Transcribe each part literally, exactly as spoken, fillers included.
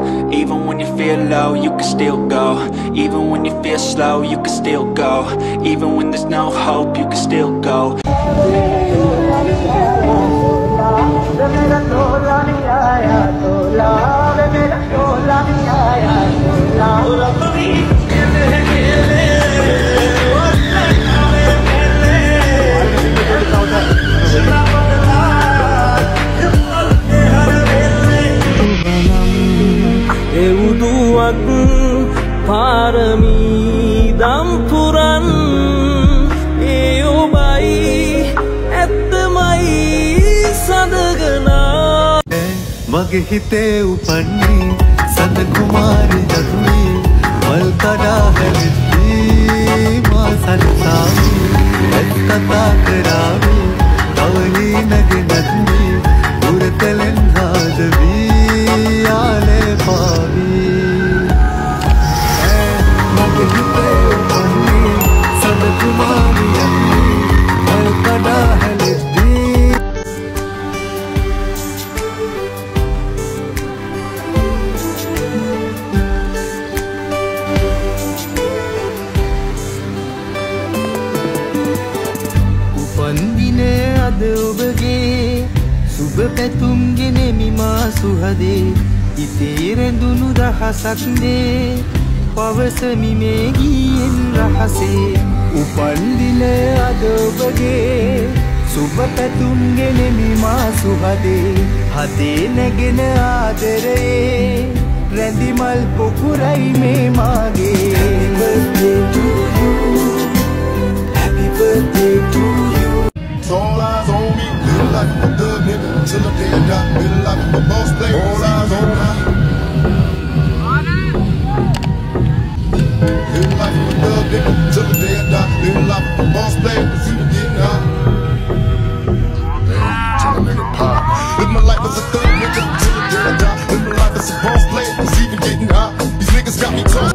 Even when you feel low, you can still go. Even when you feel slow, you can still go. Even when there's no hope, you can still go. පාරමී දම් පුරන් ඒ ඔබයි ඇත්තමයි සඳගනා මගේ හිතේ උපන්නේ සඳ කුමාරි දරුවේ මල් කඩා හැලෙද්දී මා සනසාවි ඇත් කතා කරාවි තවලී නැගෙනද්දී උරතලෙන් හාදවී ආලේ පාවි සුබ පැතුම් ගෙනෙමි මා සුහදේ ඉතේ රැඳුණු දහසක් දේ පවසමි මේ ගීයෙන් රහසේ උපන් දින අද ඔබගේ සුබ පැතුම් ගෙනෙමි මා සුහදේ හදේ නැගෙන ආදරේ රැඳි මල් පොකුරයි මේ මාගේ Happy birthday to you All eyes on me, live like a thug nigga till the day I die. Live like a boss player. All eyes on me. Live like a thug nigga till the day I die. Live like a boss player. Cause you getting high. Till I'm in the pop. Live my life as a thug nigga till the day I die. Live my life as a boss player. Cause even getting high. These niggas got me toast.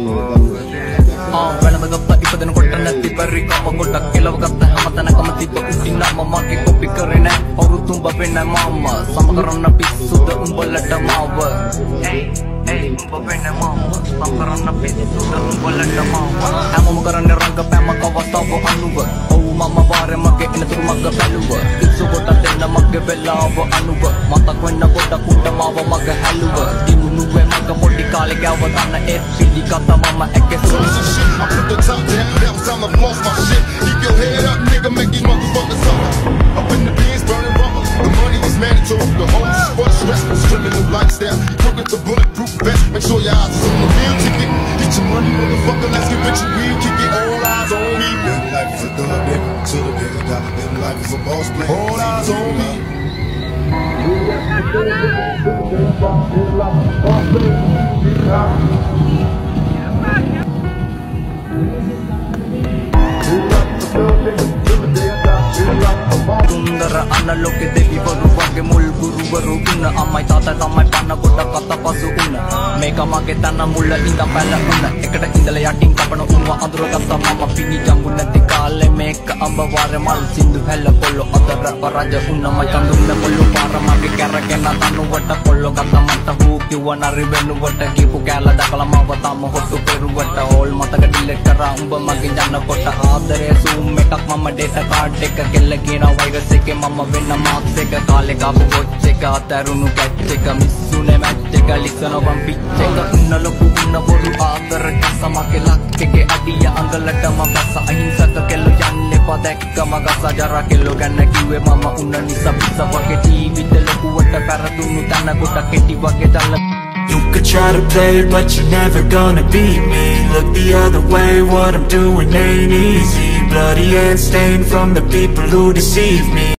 වැළඳගත්ත ඉපදෙන කොට නැති පරි කම ගොඩක් කෙලවගත්ත හැමතැනකම තිබ්බ උඩින් නම මගේ copy කරේ නෑ අවුරුදු උඹ වෙන්න මම සම කරන්න පිස්සුද උඹලට මාව ඒ ඒ උඹ වෙන්න මම සම කරන්න පිස්සුද උඹලට මාව හැමෝම කරන්නේ රංගපෑම කවස්තාව අනුව ඔව් මම වාරේ මගේ එනතුරු මග බැලුව ඉස්සු කොට දෙන්න මගේ වෙලාව අනුව මතක් වෙන්න ගොඩක් උඩ මාව මග හැලුව දිනුනුවේ මග පොඩි කාලේ ගාව ගන්න ඒ පිළිගත මම ඇකේ I put the top down, that was time I lost my shit. Keep your head up, nigga, make these motherfuckers suffer. Up in the beans, burning rubber. The money is mandatory, the hoes is for the stress. Stripping the lifestyle, you crook with the bulletproof vest. Make sure your eyes is on the real ticket. Get your money, motherfucker, let's get rich and we'll kick it. All eyes on me. Live life is a thug nigga, till the day I die. Live life is a boss play. All eyes on me. Live life is a thug nigga, till the day I die. Live life is a boss play. සුන්දර අනලෝකෙ දෙවිවරු වගේ මුල් ගුරුවරු ඉන්න අම්මයි තාත්තා තමයි පන්න කොට කත පසු උන්න මේක මගේ තන මුල ඉඳන් පැල උන්න එකට ඉඳලා යටින් කපන උන්ව අඳුරගත්ත මම පිණි ජම්බු නැති කාලේ මේක අඹ වාරේ මල් සින්දු හැල කොල්ල අතර රජ උන්න මයි කඳුන්න පොල්ල පාර මගේ කැරගෙන තනුවට කොල්ල ගත්ත මට හූ කිව්ව නරි වෙනුවට කීපු කැල දකලා මව තම හොට්ටු පෙරුවට ඕල් මතක ඩිලීට් කරා උඹ මගේ යනකොට ආදරේ සූම් එකක් මම ඩේටා කාඩ් එක කෙල්ල කියන වයිරස් එකේ මම වෙන්න මාක්ස් එක කාලේ කාපු වොච් එක අතරුණු කැච් එක මිස්සුනේ මැච් එක ලිසන වම් පිච් එක උන්න ලොකු උන්න බොරු ආදර කසමගේ ලක් එකේ අඩිය අඟලටම බස අහිංසක කෙල්ල යන්නේ පදැක්ක මගස ජරා කෙල්ල ගන්න කිව්වේ මම උන්න නිසා පිස්ස වගේ ටීවිද ලොකුවට පෙරදුණු තන කොට කෙටි වගේ තල You could try to play it, but you're never gonna beat me. Look the other way, what I'm doing ain't easy. Bloody and stained from the people who deceive me.